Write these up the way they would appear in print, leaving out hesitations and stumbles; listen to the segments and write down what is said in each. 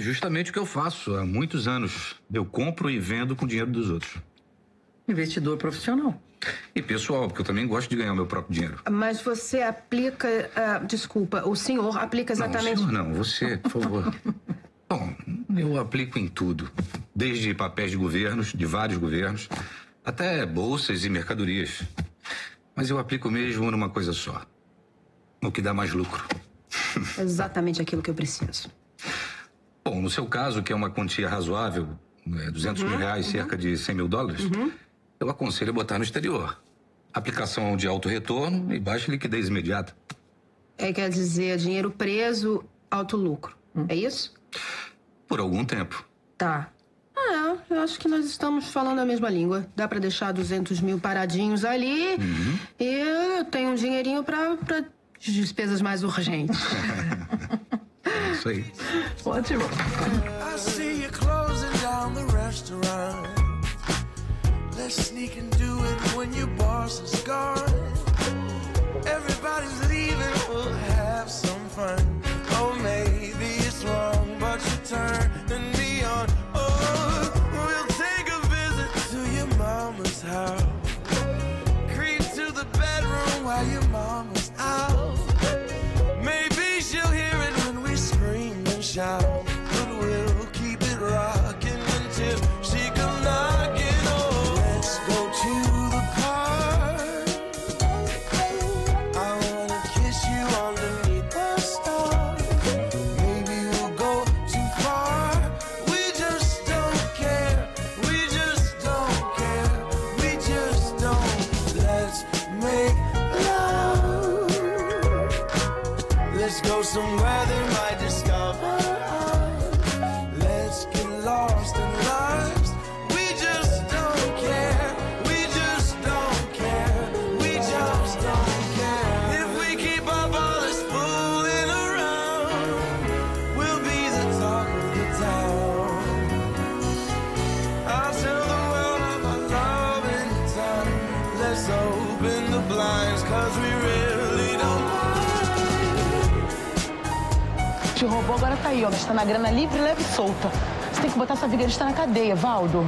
justamente o que eu faço há muitos anos. Eu compro e vendo com dinheiro dos outros. Investidor profissional. E pessoal, porque eu também gosto de ganhar o meu próprio dinheiro. Mas você aplica... desculpa, o senhor aplica exatamente... Não, o senhor não, você, por favor. Bom, eu aplico em tudo. Desde papéis de governos, de vários governos, até bolsas e mercadorias. Mas eu aplico mesmo numa coisa só. No que dá mais lucro. Exatamente aquilo que eu preciso. Bom, no seu caso, que é uma quantia razoável, 200 mil reais, cerca de 100 mil dólares, eu aconselho a botar no exterior. Aplicação de alto retorno e baixa liquidez imediata. Quer dizer, dinheiro preso, alto lucro. É isso? Por algum tempo. Tá. Eu acho que nós estamos falando a mesma língua. Dá pra deixar 200 mil paradinhos ali e eu tenho um dinheirinho pra despesas mais urgentes. É isso aí. Ótimo. I see you closing down the restaurant. Let's sneak and do it when your boss is gone. Everybody's leaving, we'll have some fun. Oh, maybe it's wrong, but you turning me on. Oh, we'll take a visit to your mama's house. Creep to the bedroom while your mama's out. Maybe she'll hear it when we scream and shout. But we'll keep it rocking until she comes knocking. Oh, let's go to the park. I wanna kiss you underneath the stars. Maybe we'll go too far. We just don't care. We just don't care. We just don't. Let's make love. Let's go somewhere they might discover us. Let's get lost and lost. We just don't care. We just don't care. We just don't care. If we keep up all this fooling around, we'll be the talk of the town. I'll tell the world of our love in time. Let's open the blinds, 'cause we really don't mind. Te roubou, agora tá aí, ó. Está na grana livre, leve e solta. Você tem que botar essa vigarista na cadeia, Valdo.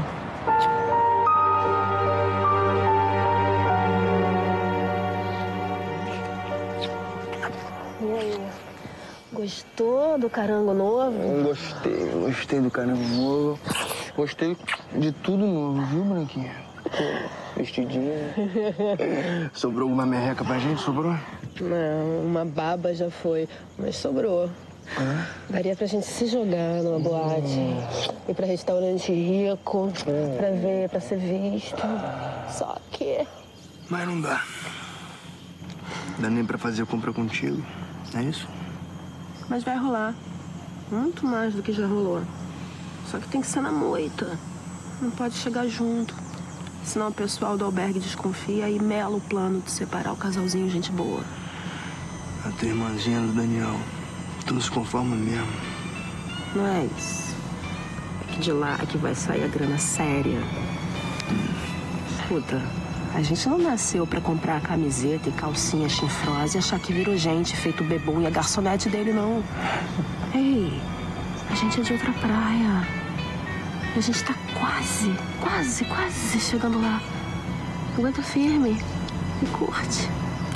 E aí? Gostou do carango novo? Gostei do carango novo. Gostei de tudo novo, viu, Branquinha? Pô, vestidinho. Sobrou alguma merreca pra gente? Sobrou? Não, uma baba já foi, mas sobrou. Daria pra gente se jogar numa boate, ir pra restaurante rico, pra ver, pra ser visto. Só que... Mas não dá. Não dá nem pra fazer compra contigo, é isso? Mas vai rolar. Muito mais do que já rolou. Só que tem que ser na moita. Não pode chegar junto. Senão o pessoal do albergue desconfia e mela o plano de separar o casalzinho gente boa. A tua irmãzinha do Daniel. Tu não se conforma mesmo. Não é isso. É que de lá é que vai sair a grana séria. Escuta, a gente não nasceu pra comprar camiseta e calcinha chinfrosa e achar que virou gente, feito o bebum e a garçonete dele, não. Ei, a gente é de outra praia. E a gente tá quase chegando lá. Aguenta firme e curte.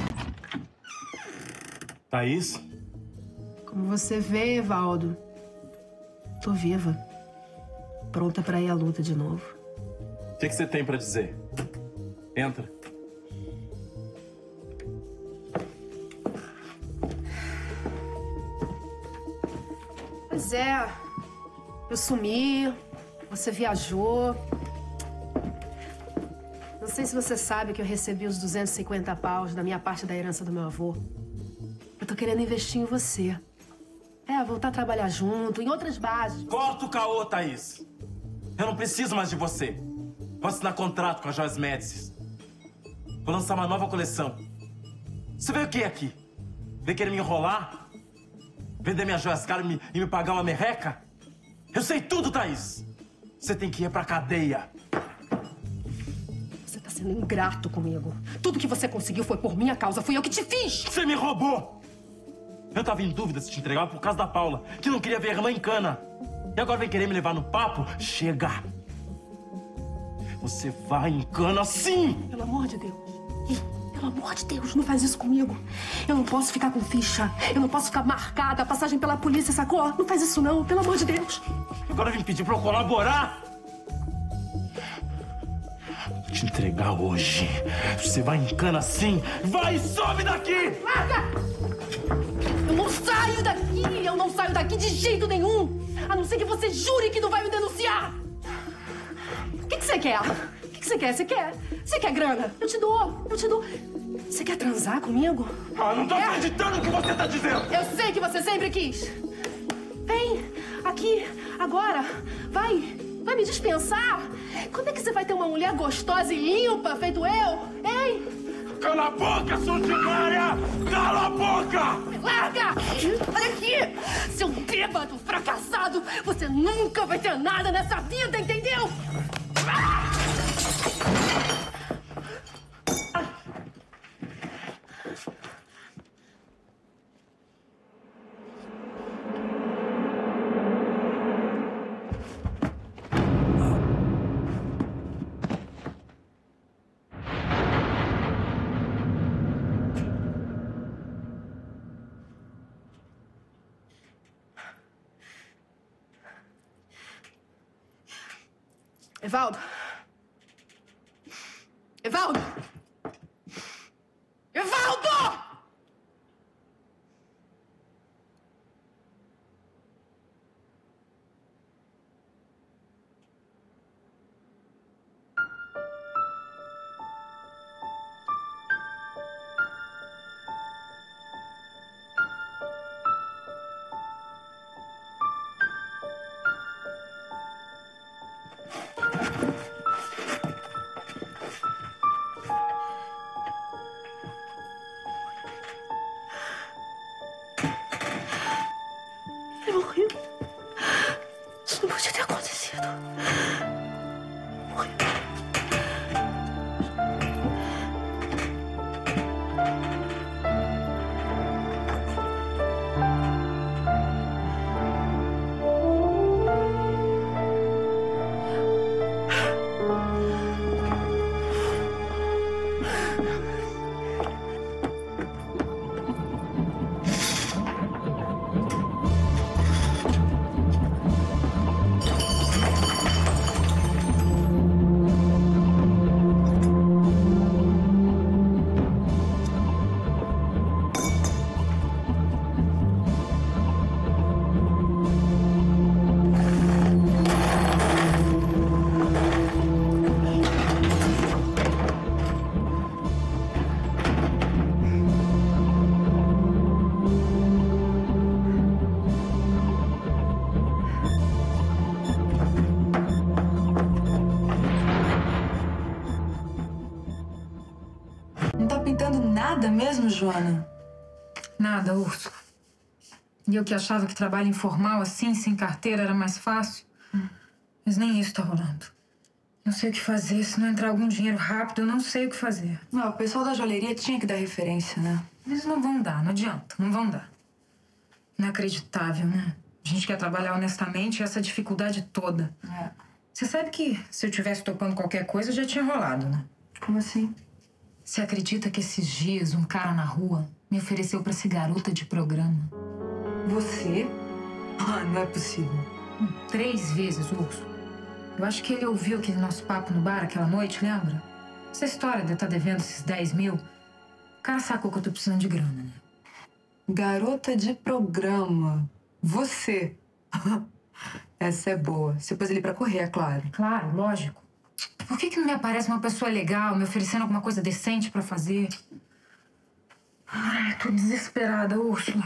Thaís? Como você vê, Evaldo, tô viva. Pronta pra ir à luta de novo. O que você tem pra dizer? Entra. Pois é, eu sumi, você viajou. Não sei se você sabe que eu recebi os 250 paus da minha parte da herança do meu avô. Eu tô querendo investir em você. Voltar a trabalhar junto, em outras bases. Corta o caô, Thaís. Eu não preciso mais de você. Vou assinar contrato com a Joias Médicis. Vou lançar uma nova coleção. Você veio o quê aqui? Veio querer me enrolar? Vender minhas joias caras e me pagar uma merreca? Eu sei tudo, Thaís. Você tem que ir pra cadeia. Você tá sendo ingrato comigo. Tudo que você conseguiu foi por minha causa. Fui eu que te fiz. Você me roubou. Eu tava em dúvida se te entregava por causa da Paula, que não queria ver a irmã em cana. E agora vem querer me levar no papo? Chega! Você vai em cana sim! Pelo amor de Deus. Pelo amor de Deus, não faz isso comigo. Eu não posso ficar com ficha. Eu não posso ficar marcada, passagem pela polícia, sacou? Não faz isso não, pelo amor de Deus. Agora vem pedir pra eu colaborar? Vou te entregar hoje. Você vai em cana sim. Vai e some daqui! Larga! Eu não saio daqui! Eu não saio daqui de jeito nenhum! A não ser que você jure que não vai me denunciar! O que você quer? O que você quer? Você quer grana? Eu te dou. Você quer transar comigo? Ah, não tô acreditando no que você tá dizendo! Eu sei que você sempre quis. Vem, aqui, agora. Vai me dispensar. Quando é que você vai ter uma mulher gostosa e limpa, feito eu? Hein? Cala a boca, sua ordinária! Cala a boca! Larga! Olha aqui! Seu bêbado fracassado! Você nunca vai ter nada nessa vida, entendeu? Evaldo! Evaldo! Evaldo! Ele morreu. Isso não podia ter acontecido. Morreu. Não tá pintando nada mesmo, Joana? Nada, Urso. E eu que achava que trabalho informal assim, sem carteira, era mais fácil. Mas nem isso tá rolando. Não sei o que fazer. Se não entrar algum dinheiro rápido, eu não sei o que fazer. Não, o pessoal da joalheria tinha que dar referência, né? Eles não vão dar, não adianta. Não vão dar. Inacreditável, né? A gente quer trabalhar honestamente e essa dificuldade toda. É. Você sabe que se eu tivesse topando qualquer coisa, já tinha rolado, né? Como assim? Você acredita que esses dias um cara na rua me ofereceu pra ser garota de programa? Você? Ah, não é possível. 3 vezes, Urso. Eu acho que ele ouviu aquele nosso papo no bar aquela noite, lembra? Essa história de eu estar devendo esses 10 mil. O cara sacou que eu tô precisando de grana, né? Garota de programa. Você. Essa é boa. Você pôs ele pra correr, é claro. Claro, lógico. Por que não me aparece uma pessoa legal, me oferecendo alguma coisa decente pra fazer? Ai, tô desesperada, Úrsula.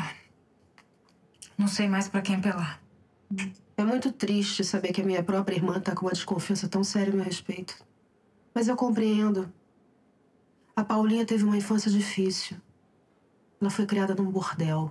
Não sei mais pra quem apelar. É muito triste saber que a minha própria irmã tá com uma desconfiança tão séria a meu respeito. Mas eu compreendo. A Paulinha teve uma infância difícil. Ela foi criada num bordel.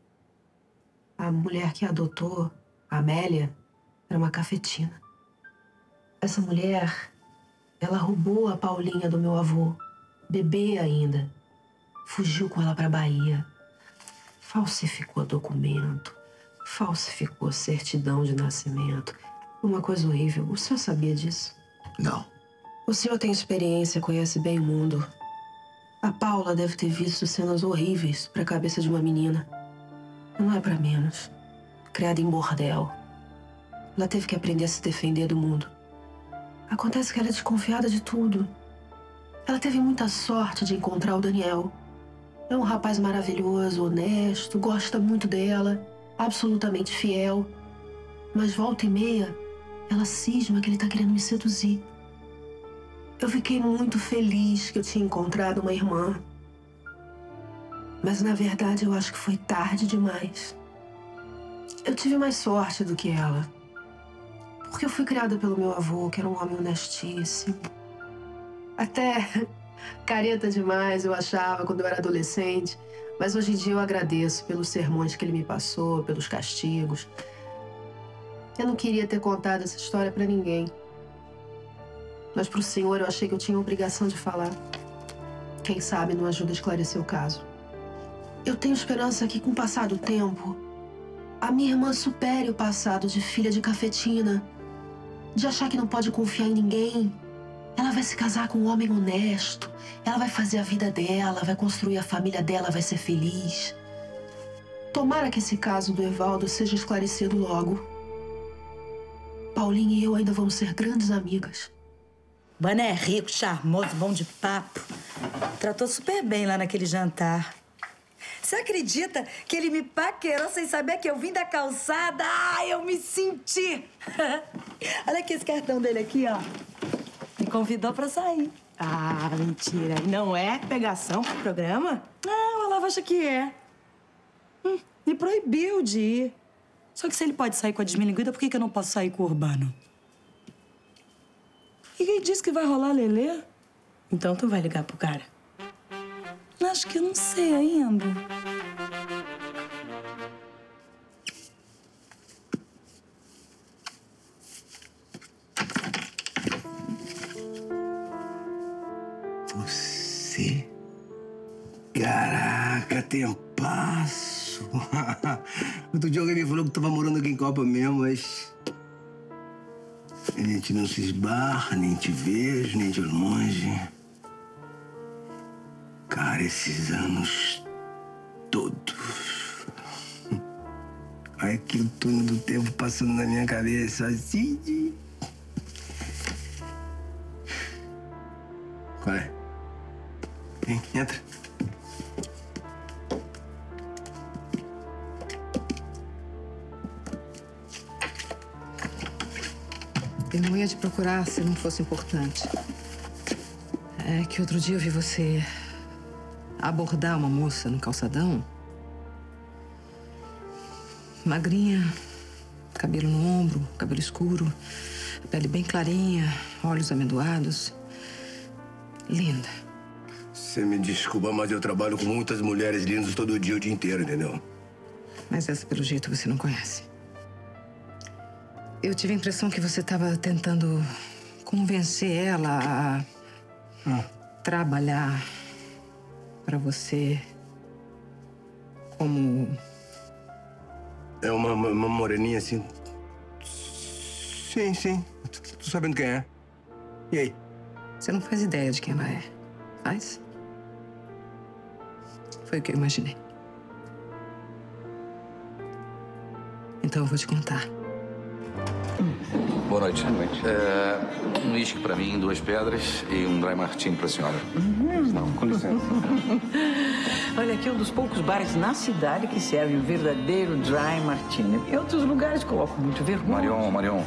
A mulher que a adotou, a Amélia, era uma cafetina. Essa mulher, ela roubou a Paulinha do meu avô, bebê ainda. Fugiu com ela pra Bahia. Falsificou documento. falsificou certidão de nascimento. Uma coisa horrível. O senhor sabia disso? Não. O senhor tem experiência, conhece bem o mundo. A Paula deve ter visto cenas horríveis para a cabeça de uma menina. Não é para menos. Criada em bordel. Ela teve que aprender a se defender do mundo. Acontece que ela é desconfiada de tudo. Ela teve muita sorte de encontrar o Daniel. É um rapaz maravilhoso, honesto, gosta muito dela, absolutamente fiel. Mas volta e meia, ela cisma que ele tá querendo me seduzir. Eu fiquei muito feliz que eu tinha encontrado uma irmã. Mas, na verdade, eu acho que foi tarde demais. Eu tive mais sorte do que ela. Porque eu fui criada pelo meu avô, que era um homem honestíssimo. Até careta demais eu achava quando eu era adolescente. Mas hoje em dia eu agradeço pelos sermões que ele me passou, pelos castigos. Eu não queria ter contado essa história pra ninguém. Mas pro senhor eu achei que eu tinha a obrigação de falar. Quem sabe não ajuda a esclarecer o caso. Eu tenho esperança que, com o passar do tempo, a minha irmã supere o passado de filha de cafetina, de achar que não pode confiar em ninguém. Ela vai se casar com um homem honesto, ela vai fazer a vida dela, vai construir a família dela, vai ser feliz. Tomara que esse caso do Evaldo seja esclarecido logo. Paulinha e eu ainda vamos ser grandes amigas. Bana é rico, charmoso, bom de papo. Tratou super bem lá naquele jantar. Você acredita que ele me paquerou sem saber que eu vim da calçada? Ai, eu me senti! Olha aqui esse cartão dele aqui, ó. Me convidou pra sair. Ah, mentira. Não é pegação pro programa? Não, o Olavo acha que é. Me proibiu de ir. Só que se ele pode sair com a desmilinguida, por que eu não posso sair com o Urbano? E quem disse que vai rolar Lelê? Então tu vai ligar pro cara? Acho que eu não sei ainda. Você? Caraca, tempasso. Outro dia alguém me falou que tava morando aqui em Copa mesmo, mas... A gente não se esbarra, nem te vejo, nem de longe. Cara, esses anos todos. Olha aqui o túnel do tempo passando na minha cabeça, assim. Qual é? Vem, entra. Eu não ia te procurar se não fosse importante. É que outro dia eu vi você abordar uma moça no calçadão. Magrinha, cabelo no ombro, cabelo escuro, pele bem clarinha, olhos amendoados. Linda. Você me desculpa, mas eu trabalho com muitas mulheres lindas todo dia, o dia inteiro, entendeu? Mas essa, pelo jeito, você não conhece. Eu tive a impressão que você estava tentando convencer ela a trabalhar para você como... É uma moreninha assim... Sim. Tô sabendo quem é. E aí? Você não faz ideia de quem ela é. Faz? Foi o que eu imaginei. Então eu vou te contar. Boa noite. Boa noite. Um uísque pra mim, 2 pedras e um dry martini pra senhora. Não, com licença. Olha, aqui é um dos poucos bares na cidade que serve o verdadeiro dry martini. Em outros lugares colocam muito vergonha. Marion.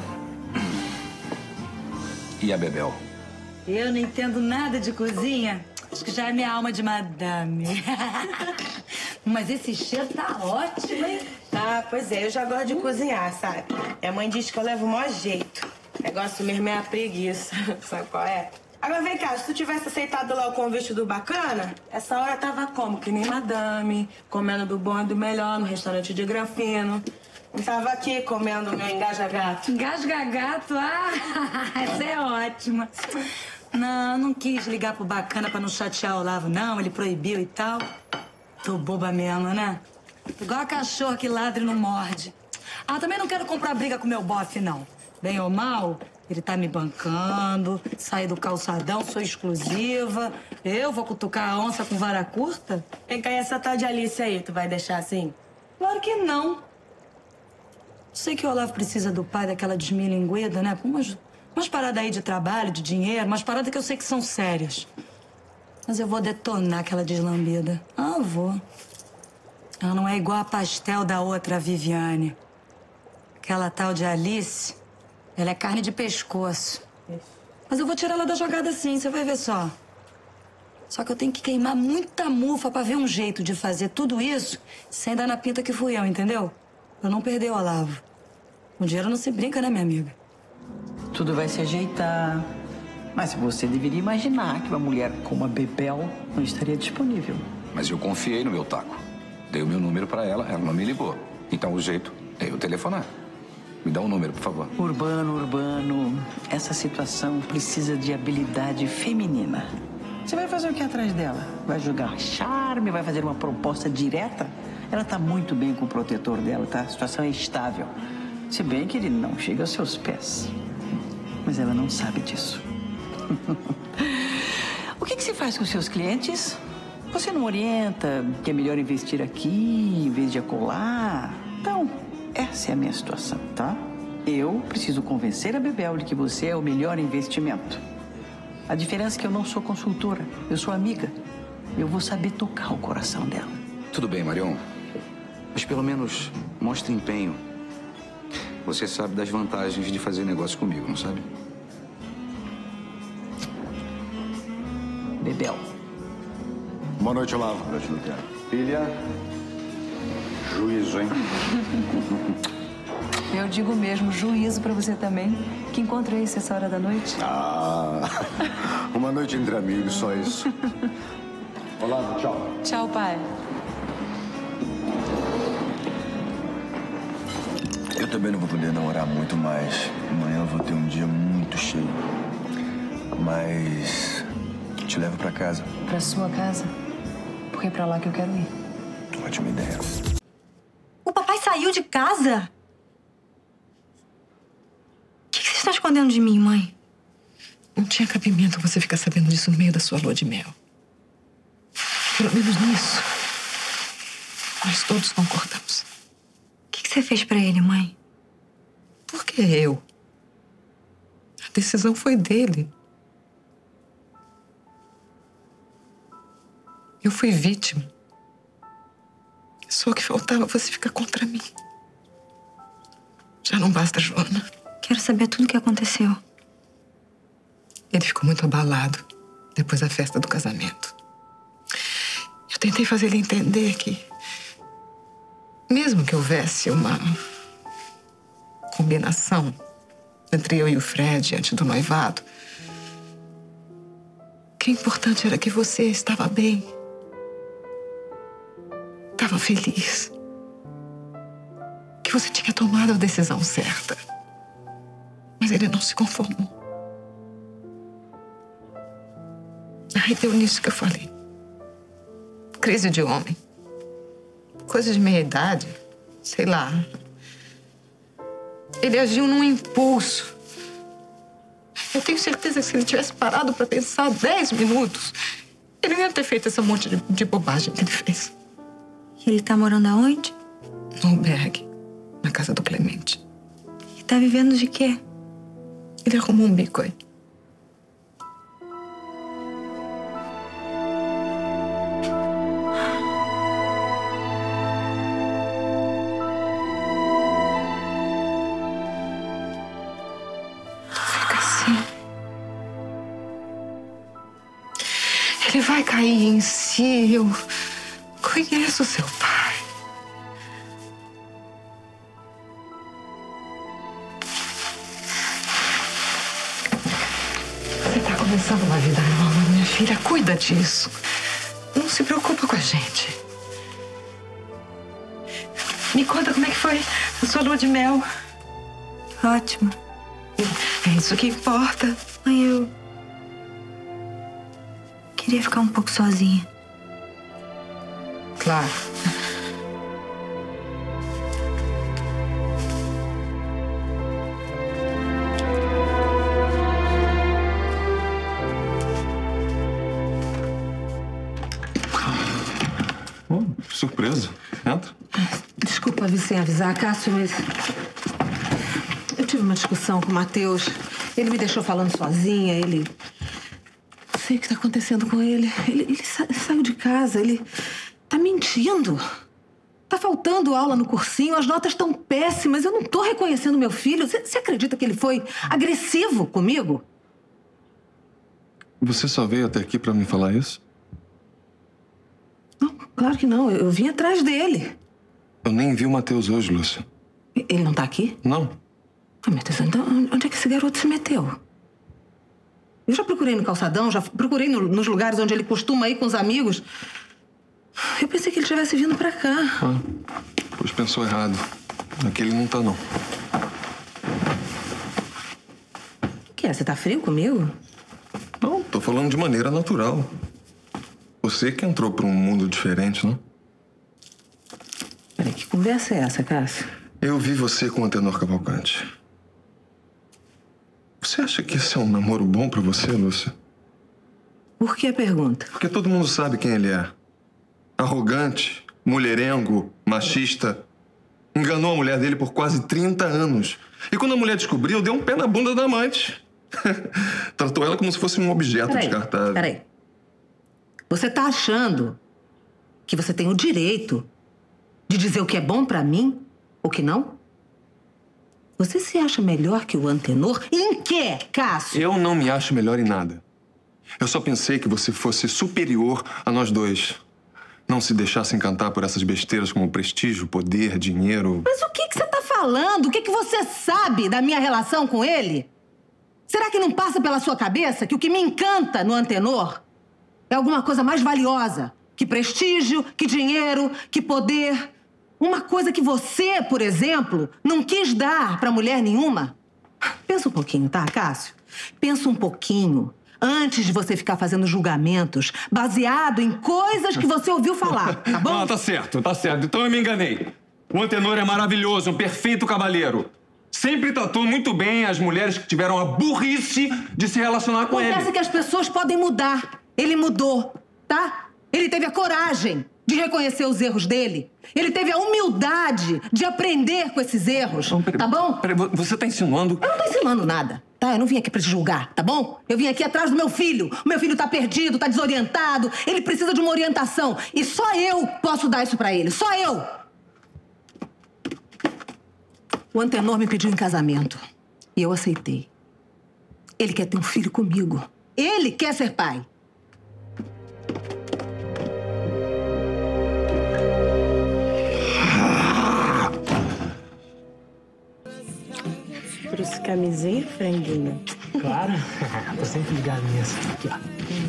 E a Bebel? Eu não entendo nada de cozinha. Acho que já é minha alma de madame. Mas esse cheiro tá ótimo, hein? Ah, pois é, eu já gosto de cozinhar, sabe? Minha mãe diz que eu levo o maior jeito. O negócio mesmo é a preguiça. Sabe qual é? Agora vem cá, se tu tivesse aceitado lá o convite do Bacana, essa hora tava como? Que nem madame, comendo do bom e do melhor no restaurante de Granfino. Eu tava aqui comendo meu engasga-gato. Engasga-gato? Ah, essa é ótima. Não quis ligar pro Bacana pra não chatear o Olavo, não. Ele proibiu e tal. Tô boba mesmo, né? Igual a cachorro que ladra e não morde. Ah, também não quero comprar briga com meu bofe, não. Bem ou mal, ele tá me bancando, saí do calçadão, sou exclusiva. Eu vou cutucar a onça com vara curta? Vem cá, e essa tal de Alice aí, tu vai deixar assim? Claro que não. Sei que o Olavo precisa do pai daquela desmilinguida, né? Umas paradas aí de trabalho, de dinheiro, umas paradas que eu sei que são sérias. Mas eu vou detonar aquela deslambida. Ah, vou. Ela não é igual a pastel da outra, a Viviane. Aquela tal de Alice, ela é carne de pescoço. Mas eu vou tirar ela da jogada sim, você vai ver só. Só que eu tenho que queimar muita mufa pra ver um jeito de fazer tudo isso sem dar na pinta que fui eu, entendeu? Pra não perder o Olavo. Com dinheiro não se brinca, né, minha amiga? Tudo vai se ajeitar. Mas você deveria imaginar que uma mulher como a Bebel não estaria disponível. Mas eu confiei no meu taco. Dei o meu número pra ela, ela não me ligou. Então o jeito é eu telefonar. Me dá um número, por favor. Urbano, essa situação precisa de habilidade feminina. Você vai fazer o que atrás dela? Vai jogar charme? Vai fazer uma proposta direta? Ela tá muito bem com o protetor dela, tá? A situação é estável. Se bem que ele não chega aos seus pés. Mas ela não sabe disso. O que você faz com seus clientes? Você não orienta que é melhor investir aqui em vez de acolá? Então, essa é a minha situação, tá? Eu preciso convencer a Bebel de que você é o melhor investimento. A diferença é que eu não sou consultora, eu sou amiga. Eu vou saber tocar o coração dela. Tudo bem, Marion. Mas pelo menos mostre empenho. Você sabe das vantagens de fazer negócio comigo, não sabe? Bebel. Boa noite, Olavo. Boa noite, Luciano. Filha, juízo, hein? Eu digo mesmo, juízo pra você também, que encontrei essa hora da noite. Ah, uma noite entre amigos, só isso. Olavo, tchau. Tchau, pai. Eu também não vou poder namorar muito mais. Amanhã eu vou ter um dia muito cheio. Mas te levo pra casa. Pra sua casa? Porque é pra lá que eu quero ir. Ótima ideia. O papai saiu de casa? O que você está escondendo de mim, mãe? Não tinha cabimento você ficar sabendo disso no meio da sua lua de mel. Pelo menos nisso, nós todos concordamos. O que você fez pra ele, mãe? Por que eu? A decisão foi dele. Eu fui vítima. Só o que faltava você ficar contra mim. Já não basta, Joana. Quero saber tudo o que aconteceu. Ele ficou muito abalado depois da festa do casamento. Eu tentei fazer ele entender que, mesmo que houvesse uma combinação entre eu e o Fred antes do noivado, o que é importante era que você estava bem. Estava feliz. Que você tinha tomado a decisão certa. Mas ele não se conformou. Aí deu nisso que eu falei. Crise de homem. Coisa de meia-idade. Sei lá. Ele agiu num impulso. Eu tenho certeza que se ele tivesse parado para pensar 10 minutos, ele não ia ter feito esse monte de bobagem que ele fez. Ele tá morando aonde? No albergue, na casa do Clemente. E tá vivendo de quê? Ele arrumou um bico aí. Fica assim. Ele vai cair em si. Eu conheço seu pai. Você tá começando uma vida nova, minha filha. Cuida disso. Não se preocupa com a gente. Me conta como é que foi a sua lua de mel. Ótimo. É isso que importa. Mãe, eu queria ficar um pouco sozinha. Claro. surpresa. Entra. Desculpa vir sem avisar, Cássio, mas... Eu tive uma discussão com o Matheus. Ele me deixou falando sozinha, ele... Não sei o que tá acontecendo com ele. Ele saiu de casa, ele tá mentindo. Tá faltando aula no cursinho, as notas estão péssimas, eu não tô reconhecendo meu filho. Você acredita que ele foi agressivo comigo? Você só veio até aqui pra me falar isso? Não, claro que não. Eu vim atrás dele. Eu nem vi o Matheus hoje, Lúcia. Ele não tá aqui? Não. Ah, Matheus, então onde é que esse garoto se meteu? Eu já procurei no calçadão, já procurei nos lugares onde ele costuma ir com os amigos. Eu pensei que ele tivesse vindo pra cá. Ah, pois pensou errado. Aqui ele não tá, não. O que é? Você tá frio comigo? Não, tô falando de maneira natural. Você que entrou pra um mundo diferente, não? Peraí, que conversa é essa, Cássio? Eu vi você com o Antenor Cavalcante. Você acha que esse é um namoro bom pra você, Lúcia? Por que a pergunta? Porque todo mundo sabe quem ele é. Arrogante, mulherengo, machista. Enganou a mulher dele por quase 30 anos. E quando a mulher descobriu, deu um pé na bunda da amante. Tratou ela como se fosse um objeto descartável. Peraí. Você tá achando que você tem o direito de dizer o que é bom pra mim ou que não? Você se acha melhor que o Antenor? Em quê, Cássio? Eu não me acho melhor em nada. Eu só pensei que você fosse superior a nós dois. Não se deixasse encantar por essas besteiras como prestígio, poder, dinheiro. Mas o que você tá falando? O que você sabe da minha relação com ele? Será que não passa pela sua cabeça que o que me encanta no Antenor é alguma coisa mais valiosa que prestígio, que dinheiro, que poder? Uma coisa que você, por exemplo, não quis dar pra mulher nenhuma? Pensa um pouquinho, tá, Cássio? Pensa um pouquinho antes de você ficar fazendo julgamentos baseado em coisas que você ouviu falar, tá bom? Ah, tá certo, tá certo. Então eu me enganei. O Antenor é maravilhoso, um perfeito cavalheiro. Sempre tratou muito bem as mulheres que tiveram a burrice de se relacionar com ele. Acontece que as pessoas podem mudar. Ele mudou, tá? Ele teve a coragem de reconhecer os erros dele. Ele teve a humildade de aprender com esses erros, tá bom? Peraí, você tá insinuando... Eu não tô insinuando nada, tá? Eu não vim aqui pra te julgar, tá bom? Eu vim aqui atrás do meu filho. O meu filho tá perdido, tá desorientado. Ele precisa de uma orientação. E só eu posso dar isso pra ele. Só eu! O Antenor me pediu em casamento. E eu aceitei. Ele quer ter um filho comigo. Ele quer ser pai. Trouxe camisinha, franguinho? Claro. Tô sempre ligado nisso. Aqui, ó.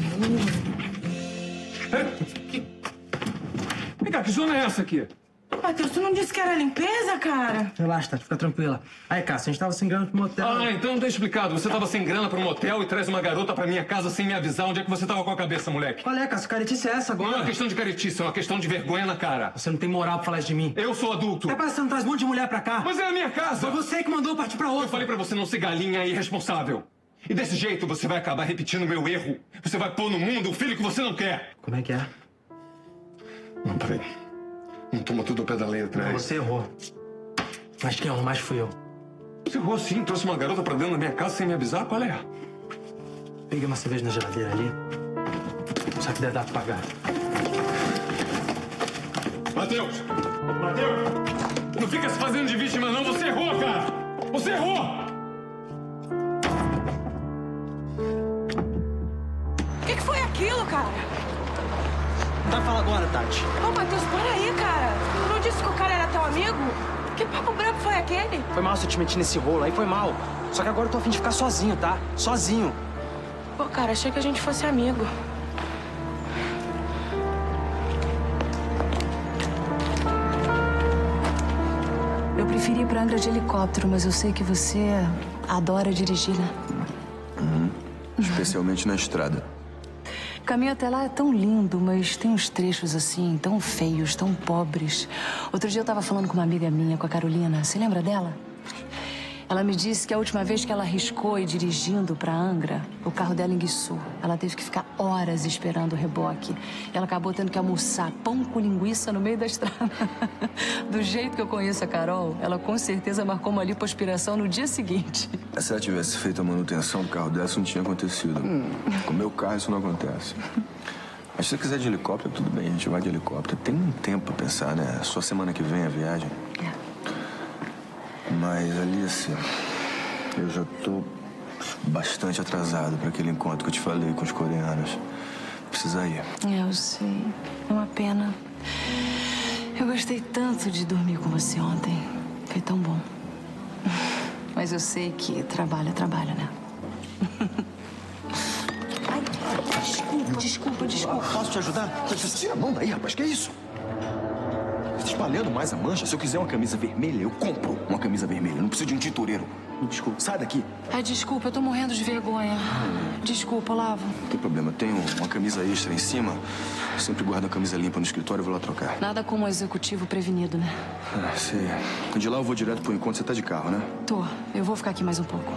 Vem cá, que zona é essa aqui? Matheus, tu não disse que era limpeza, cara? Relaxa, Tati, fica tranquila. Aí, Cássio, a gente tava sem grana pro motel. Ah, então não tá explicado. Você tava sem grana pro motel e traz uma garota pra minha casa sem me avisar. Onde é que você tava com a cabeça, moleque? Qual é, Cássio? Caretice é essa agora? Não é uma questão de caretice, é uma questão de vergonha na cara. Você não tem moral pra falar isso de mim. Eu sou adulto. É pra você não traz um monte de mulher pra cá. Mas é a minha casa. Foi você que mandou partir pra outra. Eu falei pra você não ser galinha irresponsável. E desse jeito você vai acabar repetindo o meu erro. Você vai pôr no mundo o filho que você não quer. Como é que é? Não, peraí. Não toma tudo ao pé da letra. Não, você errou. Mas quem errou mais fui eu. Você errou sim, trouxe uma garota pra dentro da minha casa sem me avisar? Qual é? Peguei uma cerveja na geladeira ali. Só que deve dar pra pagar. Matheus! Matheus! Não fica se fazendo de vítima, não. Você errou, cara! Você errou! O que foi aquilo, cara? Vai falar agora, Tati. Ô, Matheus, para aí, cara. Tu não disse que o cara era teu amigo? Que papo branco foi aquele? Foi mal se eu te meti nesse rolo aí, foi mal. Só que agora eu tô a fim de ficar sozinho, tá? Sozinho. Pô, cara, achei que a gente fosse amigo. Eu preferi ir pra Angra de helicóptero, mas eu sei que você adora dirigir, né? Especialmente na estrada. O caminho até lá é tão lindo, mas tem uns trechos assim, tão feios, tão pobres. Outro dia eu tava falando com uma amiga minha, com a Carolina. Você lembra dela? Ela me disse que a última vez que ela arriscou ir dirigindo pra Angra, o carro dela enguiçou. Ela teve que ficar horas esperando o reboque. Ela acabou tendo que almoçar pão com linguiça no meio da estrada. Do jeito que eu conheço a Carol, ela com certeza marcou uma lipoaspiração no dia seguinte. Se ela tivesse feito a manutenção do carro dela, isso não tinha acontecido. Com o meu carro, isso não acontece. Mas se você quiser de helicóptero, tudo bem, a gente vai de helicóptero. Tem um tempo pra pensar, né? Só semana que vem a viagem. Mas, Alice, eu já tô bastante atrasado pra aquele encontro que eu te falei com os coreanos. Precisa ir. Eu sei. É uma pena. Eu gostei tanto de dormir com você ontem. Foi tão bom. Mas eu sei que trabalho é trabalho, né? Desculpa. Posso te ajudar? Tira a mão daí, rapaz. Que isso? Você tá espalhando mais a mancha? Se eu quiser uma camisa vermelha, eu compro uma camisa vermelha. Não preciso de um tintureiro. Desculpa. Sai daqui. Ai, desculpa. Eu tô morrendo de vergonha. Desculpa, Olavo. Não tem problema. Eu tenho uma camisa extra em cima. Eu sempre guardo a camisa limpa no escritório e vou lá trocar. Nada como um executivo prevenido, né? Sei. De lá eu vou direto pro encontro. Você tá de carro, né? Tô. Eu vou ficar aqui mais um pouco.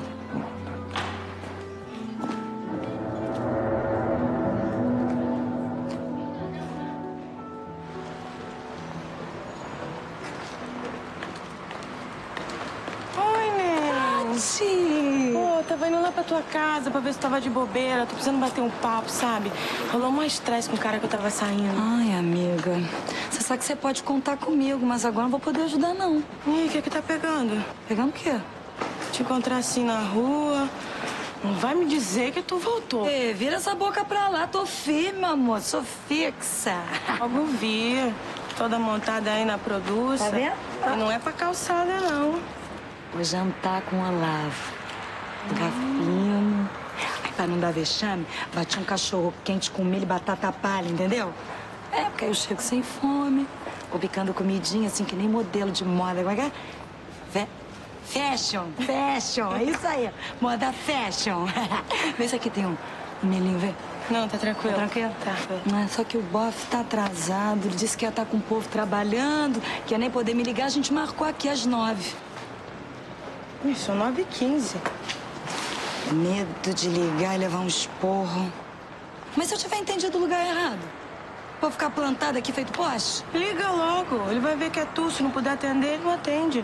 Pô, tava indo lá pra tua casa pra ver se tava de bobeira. Tô precisando bater um papo, sabe? Rolou um estresse com o cara que eu tava saindo. Ai, amiga. Você sabe que você pode contar comigo, mas agora não vou poder ajudar, não. E o que tá pegando? Pegando o quê? Te encontrar assim na rua. Não vai me dizer que tu voltou. Ei, vira essa boca pra lá. Tô firme, amor. Sou fixa. Logo vi. Toda montada aí na produça. Tá vendo? E não é pra calçada, não. Vou jantar com o Olavo. Gafino. Aí, pra não dar vexame, bati um cachorro quente com milho e batata palha, entendeu? É, porque aí eu chego sem fome. Vou picando comidinha, assim, que nem modelo de moda. Como é que é? Fashion. É isso aí. Moda fashion. Vê se aqui tem um milhinho, vê. Não, tá tranquilo. Tá tranquilo? Tá. Não, só que o bofe tá atrasado. Ele disse que ia estar com o povo trabalhando, que ia nem poder me ligar. A gente marcou aqui às 9. São 9h15. Medo de ligar e levar um esporro. Mas se eu tiver entendido o lugar errado? Vou ficar plantada aqui feito poste? Liga logo. Ele vai ver que é tu. Se não puder atender, ele não atende.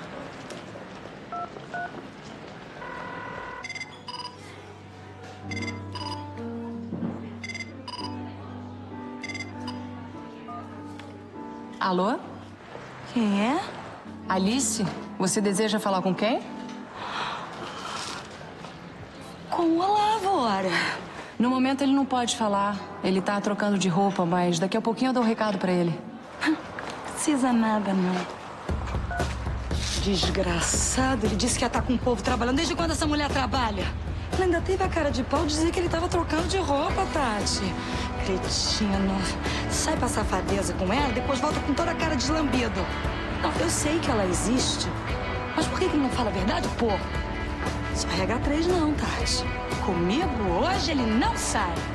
Alô? Quem é? Alice? Você deseja falar com quem? Com o Olavo, ora. No momento ele não pode falar. Ele tá trocando de roupa, mas daqui a pouquinho eu dou um recado pra ele. Precisa nada, não. Desgraçado. Ele disse que ia estar com o povo trabalhando. Desde quando essa mulher trabalha? Ele ainda teve a cara de pau de dizer que ele tava trocando de roupa, Tati. Cretino. Sai pra safadeza com ela, depois volta com toda a cara de lambido. Não, eu sei que ela existe. Mas por que ele não fala a verdade, pô? Só regra 3 não, Tati. Comigo, hoje, ele não sai.